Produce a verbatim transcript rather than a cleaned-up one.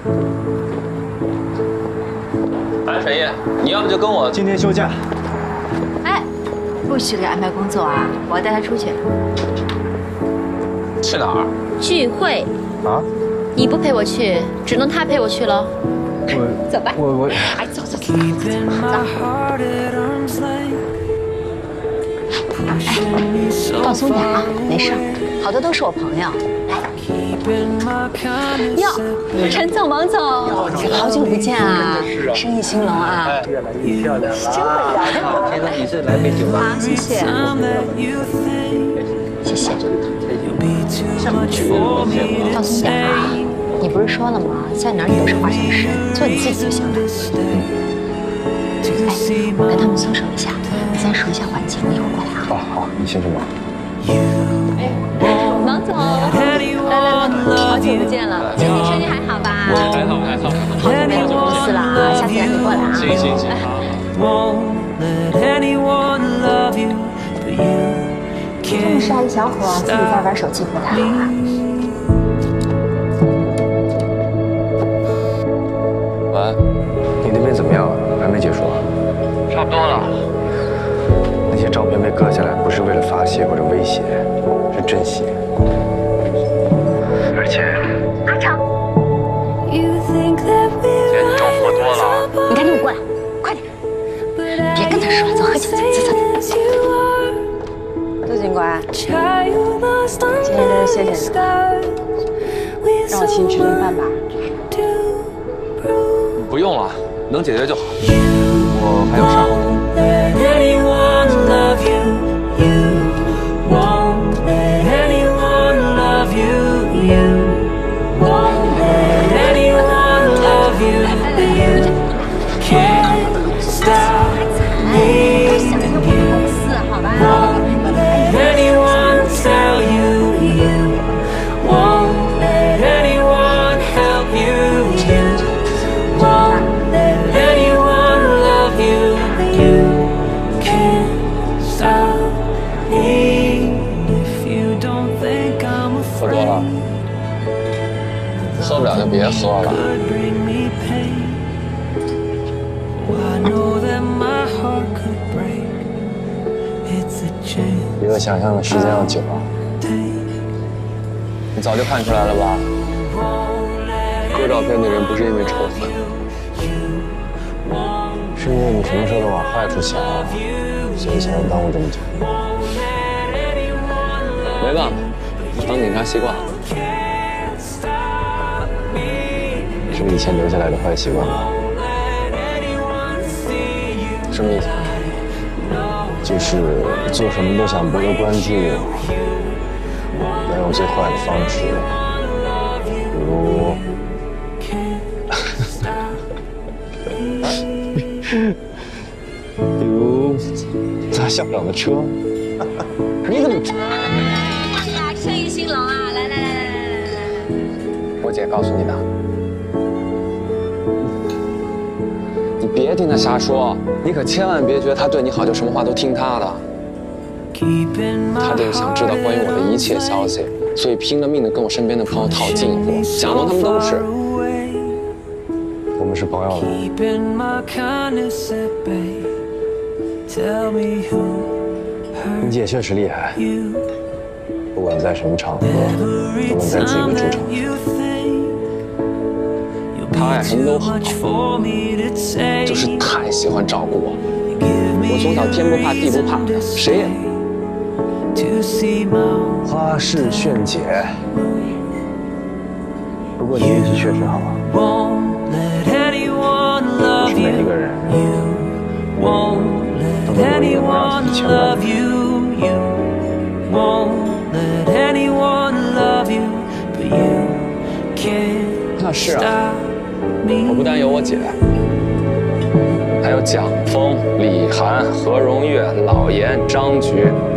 哎，沈烨，你要不就跟我今天休假。 哎，不许给安排工作啊！我要带他出去。 去哪儿？ 聚会。 啊？ 你不陪我去，只能他陪我去喽。 我走吧。 我我。 哎，走走走走走。哎，放松点啊，没事，好多都是我朋友。哟，陈总、王总，好久不见啊！生意兴隆啊！ 越来越漂亮了。 真的呀！ 听说你是来杯酒吧？ 好，谢谢。谢谢。放松点啊！你不是说了吗？在哪儿你都是化妆师，做你自己就行了。哎，我跟他们松手一下，你先熟一下环境，我一会儿过来啊。 好好，你先去忙。 哎，王总，来来来，好久不见了，最近生意还好吧？ 还好还好。 好久没来我们公司了啊，下次赶紧过来啊。 行行行。 这么帅一小伙，自己在玩手机不太好啊。 喂，你那边怎么样了？还没结束啊？ 差不多了。 那些照片被割下来，不是为了发泄或者威胁，是珍惜。而且， 阿成， 姐，你中喝多了。 你赶紧过来，快点，别跟他说，走，喝酒，走走走。 杜警官，今天真是谢谢你了，让我请你吃顿饭吧。 不用了，能解决就好。我还有事儿。喝多了，喝不了就别喝了。比我想象的时间要久啊！你早就看出来了吧？割照片的人不是因为仇恨，是因为你什么事都往坏处想，所以才能耽误这么久。没办法，当警察习惯了，是以前留下来的坏习惯吧？什么意思？就是做什么都想博得关注，要用最坏的方式，比如，比如砸校长的车。你怎么？ 哎呀，生意兴隆啊！来来来来来来来来， 我姐告诉你的。你别听他瞎说，你可千万别觉得他对你好就什么话都听他的。他就是想知道关于我的一切消息，所以拼了命的跟我身边的朋友套近乎。蒋龙他们都是。我们是朋友了。你姐确实厉害，不管在什么场合，都能在自己的主场。他呀，什么都好，就是太喜欢照顾我。我从小天不怕地不怕，谁也。花式炫姐，不过你运气确实好，不是每一个人都能有一个能让自己牵绊的人。那是啊。我不但有我姐，还有蒋峰、李涵、何荣月、老严、张菊，